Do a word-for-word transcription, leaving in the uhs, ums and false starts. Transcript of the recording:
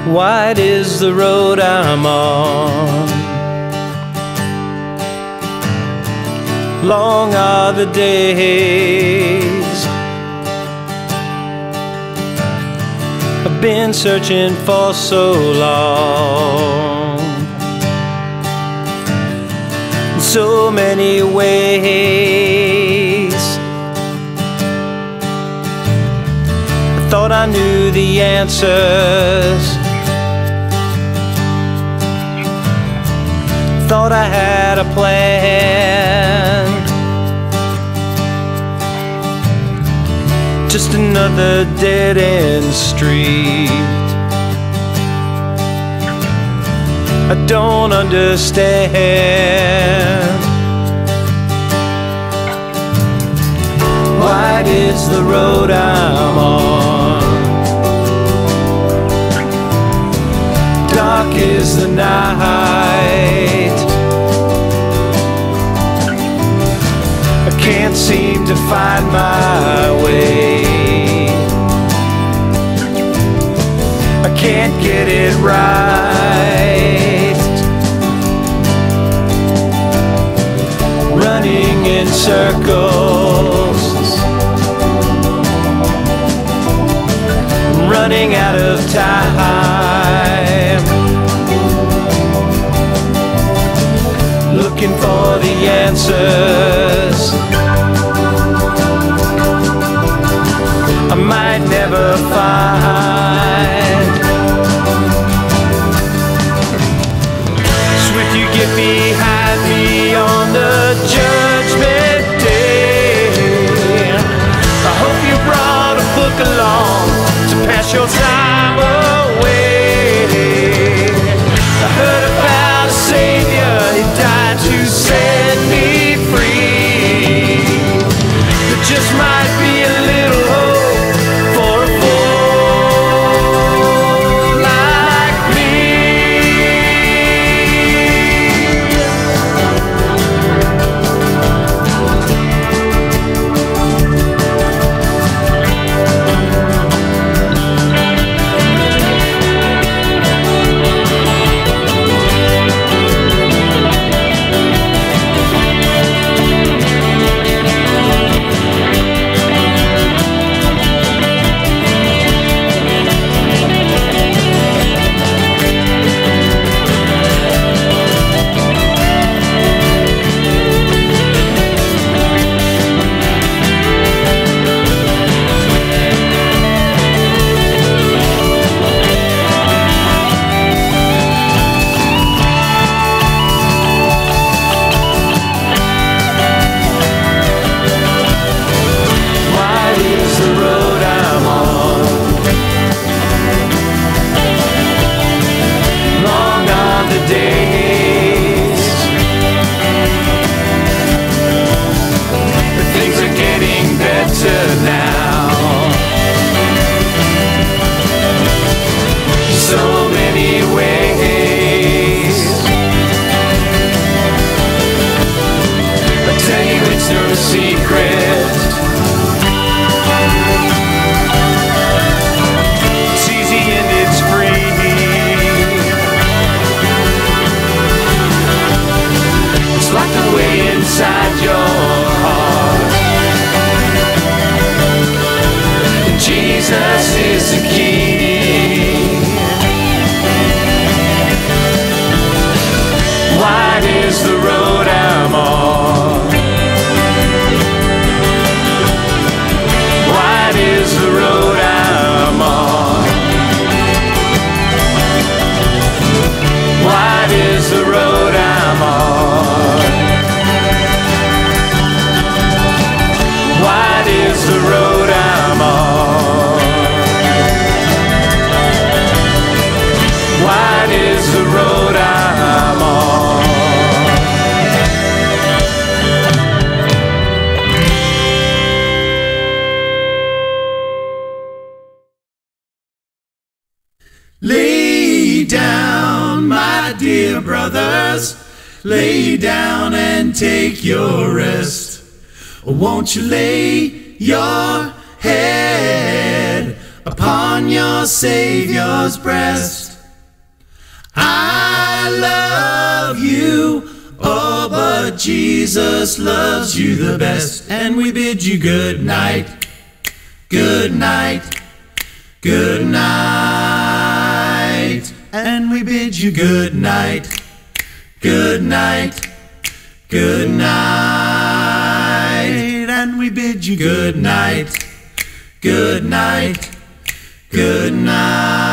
Wide is the road I'm on, long are the days I've been searching for so long, in so many ways. I thought I knew the answers, thought I had a plan. Just another dead-end street. I don't understand. Wide is the road I'm on, dark is the night. I can't seem to find my way. I can't get it right. Running in circles, running out of time, looking for the answers I might never find. Swift you get behind me on the judgment day. I hope you brought a book along to pass your time away. I heard about a Savior, He died to set me free. There just might be a little hope for a fool like me. Lay down, my dear brothers, lay down and take your rest. Won't you lay your head upon your Savior's breast? I love you, oh, but Jesus loves you the best. And we bid you good night, good night, good night. And we bid you good night, good night, good night. And we bid you good night, good night, good night.